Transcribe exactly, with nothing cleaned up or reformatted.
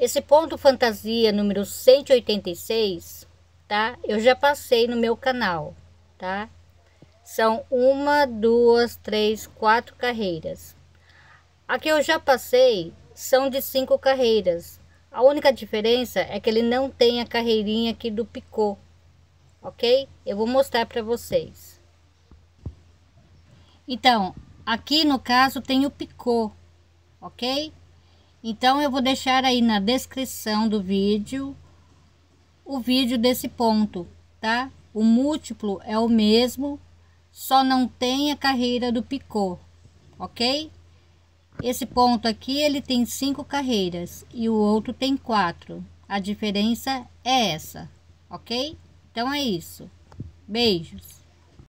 Esse ponto fantasia número cento e oitenta e seis, tá? Eu já passei no meu canal, tá? São uma, duas, três, quatro carreiras. Aqui eu já passei, são de cinco carreiras. A única diferença é que ele não tem a carreirinha aqui do picô, ok? Eu vou mostrar para vocês. Então, aqui no caso tem o picô, ok? Então eu vou deixar aí na descrição do vídeo o vídeo desse ponto, tá? O múltiplo é o mesmo, só não tem a carreira do picô, ok? Esse ponto aqui ele tem cinco carreiras e o outro tem quatro. A diferença é essa, ok? Então é isso. Beijos.